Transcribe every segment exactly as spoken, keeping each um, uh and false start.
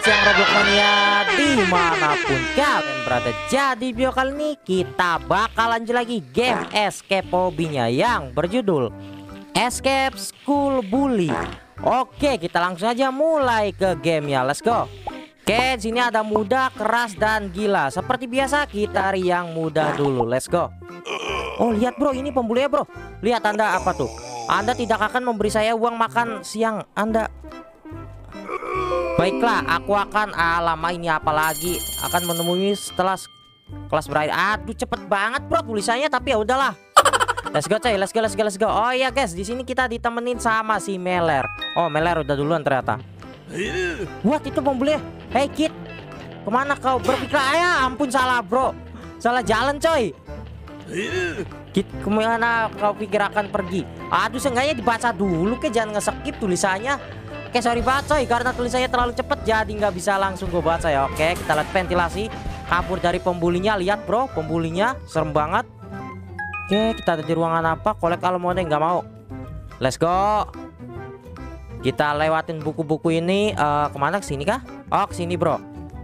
siang Roblox Mania dimanapun kalian berada. Jadi video kali ini kita bakal lanjut lagi game Escape Hobby-nya yang berjudul Escape School Bully. Oke, kita langsung aja mulai ke gamenya. Let's go. Oke, sini ada mudah, keras, dan gila. Seperti biasa kita cari yang mudah dulu. Let's go. Oh, lihat bro, ini pembulinya bro. Lihat Anda apa tuh? Anda tidak akan memberi saya uang makan siang Anda. Baiklah, aku akan ah, lama ini apalagi akan menemui setelah kelas berakhir. Aduh, cepet banget bro tulisannya, tapi ya udahlah. Let's go coy, let's go, let's go, let's go. Oh iya guys, di sini kita ditemenin sama si Meler. Oh, Meler udah duluan ternyata. What, itu pembeli? Hey kid, kemana kau berpikir? Ya ampun, salah bro, salah jalan coy. Kid, kemana kau pikir akan pergi? Aduh, seenggaknya dibaca dulu ke, jangan nge-skip tulisannya. Oke, sorry banget coy, karena tulisannya terlalu cepet jadi nggak bisa langsung gue baca ya. Oke, kita lihat ventilasi, kabur dari pembulinya. Lihat bro, pembulinya serem banget. Oke, kita ada di ruangan apa? Kolek almond, nggak mau. Let's go. Kita lewatin buku-buku ini. uh, Kemana, kesini kah? Oh, kesini bro.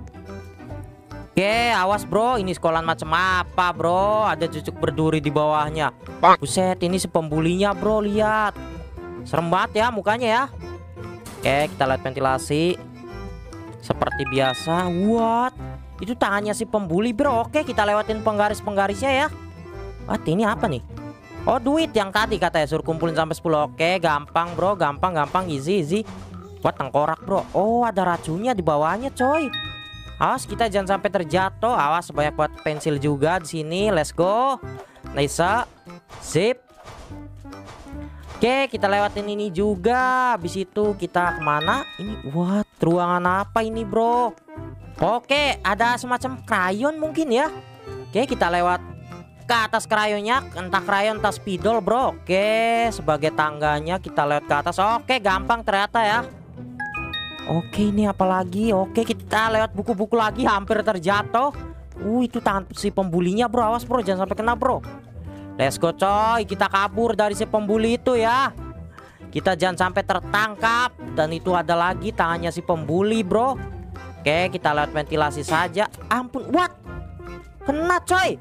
Oke, awas bro, ini sekolahan macam apa bro? Ada cucuk berduri di bawahnya. Buset, ini si pembulinya bro, lihat. Serem banget ya mukanya ya. Oke, kita lihat ventilasi. Seperti biasa. What? Itu tangannya si pembuli bro. Oke, kita lewatin penggaris-penggarisnya ya. What, ini apa nih? Oh, duit yang tadi katanya suruh kumpulin sampai sepuluh. Oke, gampang bro, gampang, gampang, easy, easy. What, tengkorak bro. Oh, ada racunnya di bawahnya coy. Awas kita jangan sampai terjatuh. Awas, banyak buat pensil juga di sini. Let's go. Nice. Sip. Oke, kita lewatin ini juga. Habis itu kita kemana? Ini what? Ruangan apa ini bro? Oke, ada semacam krayon mungkin ya. Oke, kita lewat ke atas krayonnya. Entah krayon, entah spidol bro. Oke, sebagai tangganya kita lewat ke atas. Oke, gampang ternyata ya. Oke, ini apa lagi? Oke, kita lewat buku-buku lagi. Hampir terjatuh. Uh, itu tangan si pembulinya bro. Awas bro, jangan sampai kena bro. Let's go coy, kita kabur dari si pembuli itu ya. Kita jangan sampai tertangkap. Dan itu ada lagi tangannya si pembuli bro. Oke, kita lewat ventilasi saja. Ampun, what? Kena coy.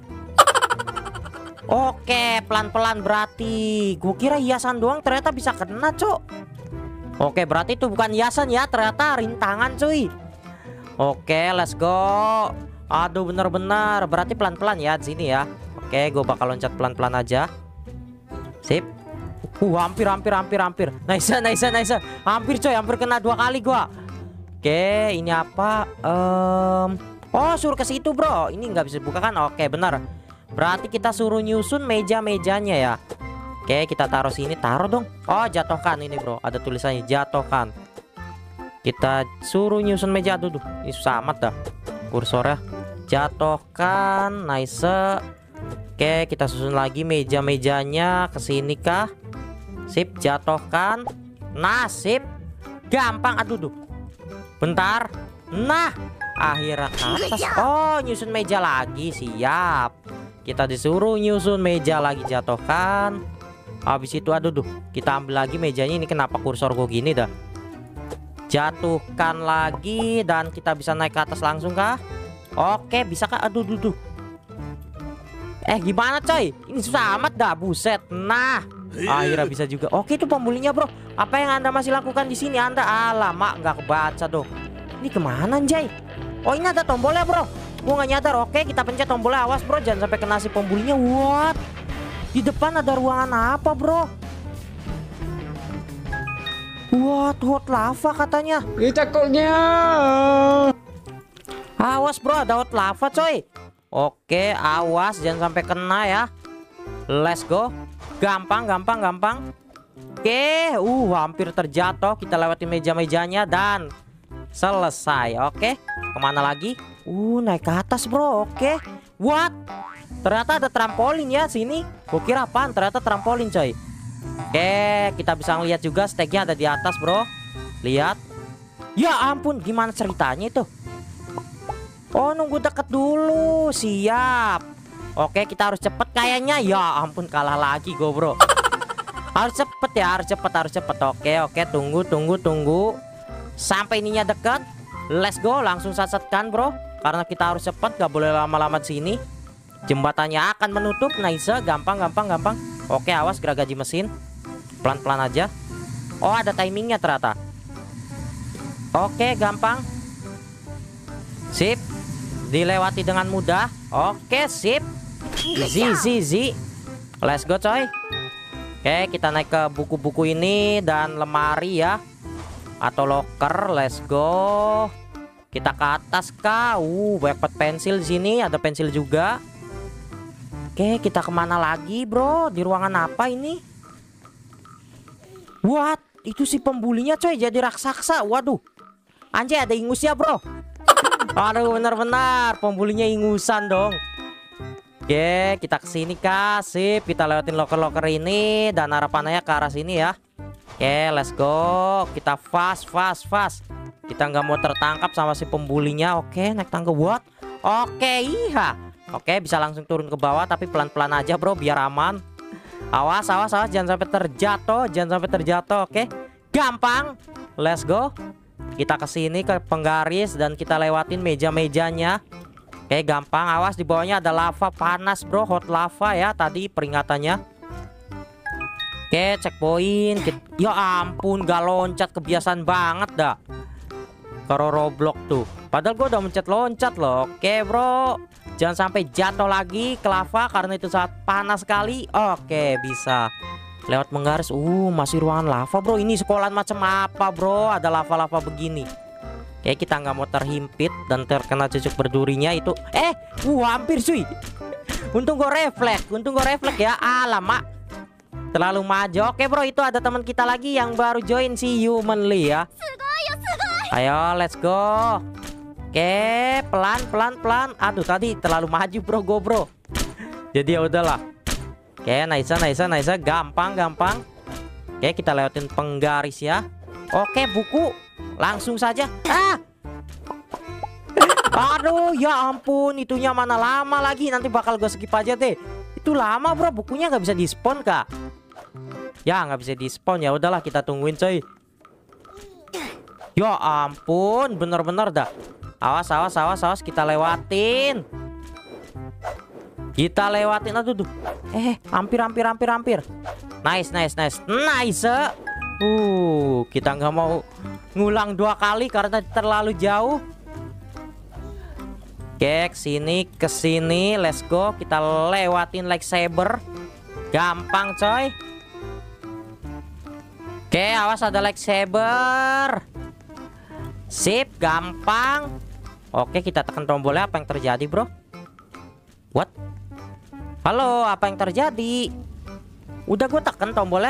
Oke, pelan-pelan berarti. Gue kira hiasan doang, ternyata bisa kena cok. Oke, berarti itu bukan hiasan ya, ternyata rintangan cuy. Oke, let's go. Aduh, bener-bener. Berarti pelan-pelan ya di sini ya. Oke, gue bakal loncat pelan-pelan aja. Sip. Uh, hampir, hampir, hampir, hampir. Nice, nice, nice. Hampir coy, hampir kena dua kali gua. Oke, ini apa? Um, oh, suruh ke situ bro. Ini nggak bisa dibuka kan? Oke, benar. Berarti kita suruh nyusun meja-mejanya ya. Oke, kita taruh sini. Taruh dong. Oh, jatuhkan ini bro. Ada tulisannya jatuhkan. Kita suruh nyusun meja. Aduh, duh. Ini susah amat dah kursornya. Jatuhkan. Nice. Oke, kita susun lagi meja-mejanya ke sini kah? Sip, jatuhkan. Nah, sip. Gampang. Aduh, duh. Bentar. Nah, akhirnya ke atas. Oh, nyusun meja lagi. Siap. Kita disuruh nyusun meja lagi, jatuhkan. Habis itu aduh, duh. Kita ambil lagi mejanya. Ini kenapa kursor gue gini dah? Jatuhkan lagi dan kita bisa naik ke atas langsung kah? Oke, bisa kah? Aduh, duh, duh. Eh, gimana coy? Ini susah amat dah, buset. Nah, akhirnya bisa juga. Oke, itu pembulinya bro. Apa yang Anda masih lakukan di sini Anda? Alamak, nggak kebaca dong. Ini kemana Jay? Oh, ini ada tombolnya bro. Gua nggak nyadar. Oke, kita pencet tombolnya. Awas bro, jangan sampai kena si pembulinya. What? Di depan ada ruangan apa bro? What? Hot lava katanya. Kita takutnya. Awas bro, ada hot lava coy. Oke, awas jangan sampai kena ya. Let's go. Gampang, gampang, gampang. Oke, uh hampir terjatuh. Kita lewati meja-mejanya dan selesai. Oke, kemana lagi? Uh, naik ke atas bro. Oke. What? Ternyata ada trampolin ya sini. Gue kira apaan? Ternyata trampolin coy. Oke, kita bisa ngeliat juga stegnya ada di atas bro. Lihat. Ya ampun, gimana ceritanya itu? Oh, nunggu deket dulu. Siap. Oke, kita harus cepet kayaknya. Ya ampun, kalah lagi gue bro. Harus cepet ya, harus cepet, harus cepet. Oke, oke, tunggu, tunggu, tunggu. Sampai ininya deket. let's go, langsung satsetkan bro, karena kita harus cepat, gak boleh lama-lama di sini. Jembatannya akan menutup. Nice, gampang gampang gampang. Oke, awas geragaji mesin, pelan-pelan aja. Oh, ada timingnya ternyata. Oke, gampang. Sip, dilewati dengan mudah. Oke, sip. Easy, easy, easy. Let's go coy. Oke, kita naik ke buku-buku ini dan lemari ya, atau locker. Let's go. Kita ke atas kah? Uh, banyak pensil di sini. Ada pensil juga. Oke, kita kemana lagi bro? Di ruangan apa ini? What? Itu si pembulinya coy, jadi raksasa. Waduh, anjay, ada ingusnya bro. Aduh, benar-benar pembulinya ingusan dong. Oke, kita kesini kah? Sip, kita lewatin loker-loker ini dan harapannya ke arah sini ya. Oke, let's go. Kita fast, fast, fast. Kita nggak mau tertangkap sama si pembulinya. Oke, naik tangga. What? Oke, iya. Oke, bisa langsung turun ke bawah, tapi pelan-pelan aja bro, biar aman. Awas, awas, awas, jangan sampai terjatuh, jangan sampai terjatuh. Oke, gampang. Let's go. Kita kesini ke penggaris dan kita lewatin meja-mejanya. Oke, gampang. Awas, di bawahnya ada lava panas bro, hot lava ya tadi peringatannya. Oke, checkpoint. Ya ampun, gak loncat, kebiasaan banget dah kalau Roblox tuh. Padahal gue udah mencet loncat loh. Oke bro, jangan sampai jatuh lagi ke lava karena itu sangat panas sekali. Oke, bisa lewat menggaris. Uh, masih ruangan lava bro. Ini sekolahan macam apa bro? Ada lava-lava begini. Oke, kita nggak mau terhimpit dan terkena cucuk berdurinya itu. Eh, uh, hampir cuy. Untung gue refleks, untung gue refleks ya. Alamak, terlalu maju. Oke bro, itu ada teman kita lagi yang baru join, si Humanly ya. Ayo, let's go. Oke, pelan pelan pelan. Aduh, tadi terlalu maju bro, go bro. Jadi ya udahlah. Oke, nice nice nice, gampang gampang. Oke, kita lewatin penggaris ya. Oke, buku langsung saja. Ah, aduh, ya ampun, itunya mana lama lagi. Nanti bakal gue skip aja deh. Itu lama bro, bukunya nggak bisa di spawn kak. Ya nggak bisa di spawn, ya udahlah kita tungguin coy. Ya ampun, bener-bener dah. Awas, awas, awas, awas, kita lewatin. Kita lewatin, aduh tuh. Eh, hampir, hampir, hampir, hampir. Nice, nice, nice, nice. Uh, kita nggak mau ngulang dua kali karena terlalu jauh. Oke, kesini, kesini, let's go. Kita lewatin lightsaber. Gampang, coy. Oke, awas ada lightsaber. Sip, gampang. Oke, kita tekan tombolnya. Apa yang terjadi bro? What? Halo, apa yang terjadi? Udah gue tekan tombolnya.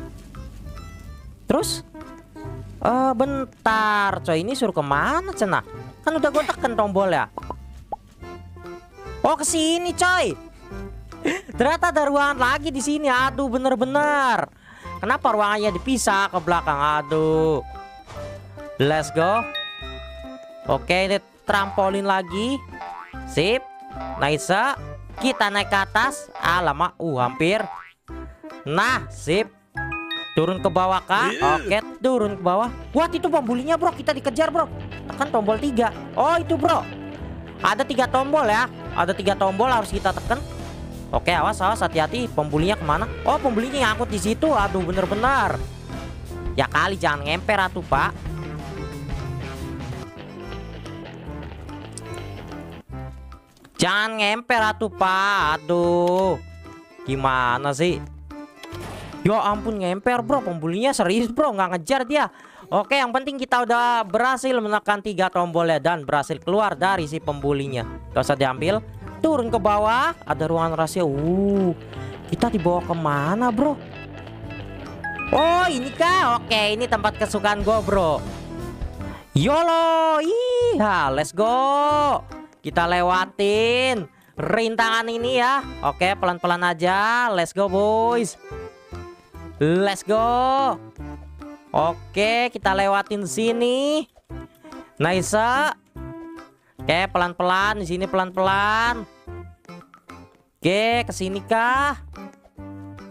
Terus? Uh, bentar coy, ini suruh kemana cenah? Kan udah gue tekan tombolnya. Oh, kesini coy. Ternyata ada ruangan lagi di sini. Aduh, bener-bener. Kenapa ruangannya dipisah ke belakang? Aduh. Let's go. Oke, ini trampolin lagi. Sip. Nice. Kita naik ke atas. Alamak, uh hampir. Nah, sip. Turun ke bawah kah? Oke, turun ke bawah. What, itu pembulinya bro, kita dikejar bro. Tekan tombol tiga. Oh, itu bro. Ada tiga tombol ya. Ada tiga tombol harus kita tekan. Oke, awas, awas, hati-hati. Pembulinya kemana? Oh, pembulinya ngangkut di situ. Aduh, bener-bener. Ya kali, jangan ngemper atuh pak. Jangan ngemper atuh pak. Aduh, gimana sih? Ya ampun, ngemper bro. Pembulinya serius bro, nggak ngejar dia. Oke, yang penting kita udah berhasil menekan tiga tombolnya dan berhasil keluar dari si pembulinya. Gak usah diambil. Turun ke bawah, ada ruangan rahasia. Uh, kita dibawa kemana bro? Oh, ini kah? Oke, ini tempat kesukaan gue bro. YOLO, iya, let's go. Kita lewatin rintangan ini ya. Oke, pelan-pelan aja. Let's go boys. Let's go. Oke, kita lewatin sini. Nice. Oke, pelan-pelan di sini, pelan-pelan. Oke, kesini kah?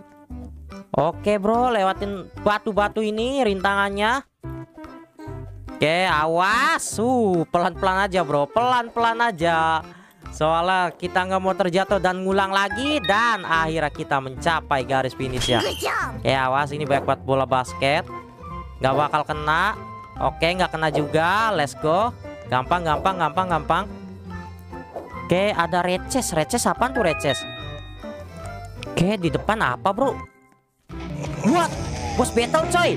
Oke bro, lewatin batu-batu ini rintangannya. Oke, awas. Uh, pelan-pelan aja bro, pelan-pelan aja. Soalnya kita nggak mau terjatuh dan ngulang lagi. Dan akhirnya kita mencapai garis finish ya. Ya awas, ini banyak banget bola basket. Nggak bakal kena. Oke, nggak kena juga. Let's go. Gampang, gampang, gampang, gampang. Oke, ada reces. Reces apaan tuh reces? Oke, di depan apa bro? What? Bos battle coy.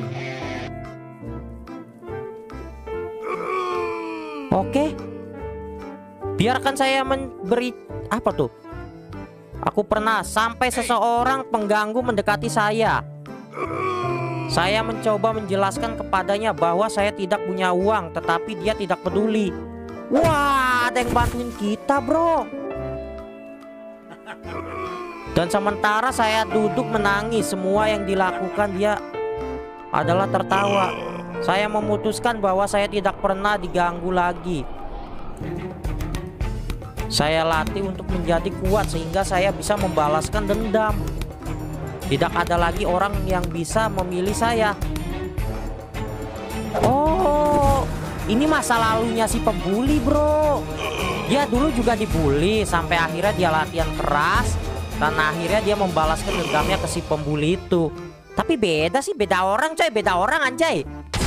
Oke, biarkan saya memberi apa tuh? Aku pernah sampai seseorang pengganggu mendekati saya. Saya mencoba menjelaskan kepadanya bahwa saya tidak punya uang, tetapi dia tidak peduli. Wah, ada yang bantuin kita bro. Dan sementara saya duduk menangis, semua yang dilakukan dia adalah tertawa. Saya memutuskan bahwa saya tidak pernah diganggu lagi. Saya latih untuk menjadi kuat sehingga saya bisa membalaskan dendam. Tidak ada lagi orang yang bisa memilih saya. Oh, ini masa lalunya si pembuli bro. Dia dulu juga dibully sampai akhirnya dia latihan keras. Dan akhirnya dia membalaskan dendamnya ke si pembuli itu. Tapi beda sih, beda orang coy, beda orang anjay.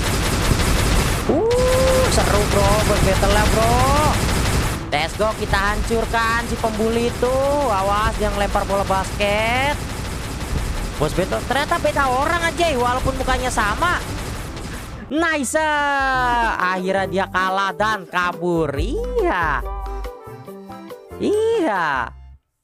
Uh, seru bro, buat battle-nya bro. Let's go, kita hancurkan si pembuli itu. Awas, yang lempar bola basket. Bos battle, ternyata beda orang anjay, walaupun mukanya sama. Nice. Akhirnya dia kalah dan kabur. Iya. Iya.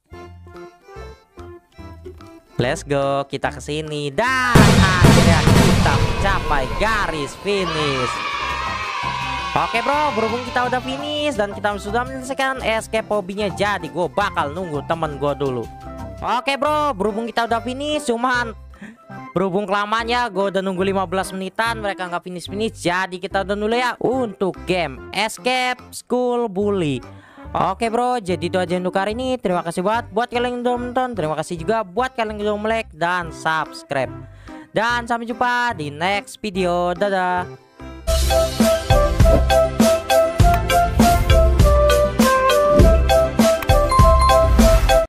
Let's go, kita ke sini dan akhirnya kita mencapai garis finish. Oke bro, berhubung kita udah finish dan kita sudah menyelesaikan escape hobinya, jadi gue bakal nunggu temen gue dulu. Oke bro, berhubung kita udah finish, cuman berhubung kelamaan ya, gue udah nunggu lima belas menitan, mereka nggak finish-finish, jadi kita udah dulu ya untuk game Escape School Bully. Oke bro, jadi itu aja untuk hari ini. Terima kasih buat buat kalian yang udah nonton. Terima kasih juga buat kalian yang udah like dan subscribe. Dan sampai jumpa di next video. Dadah.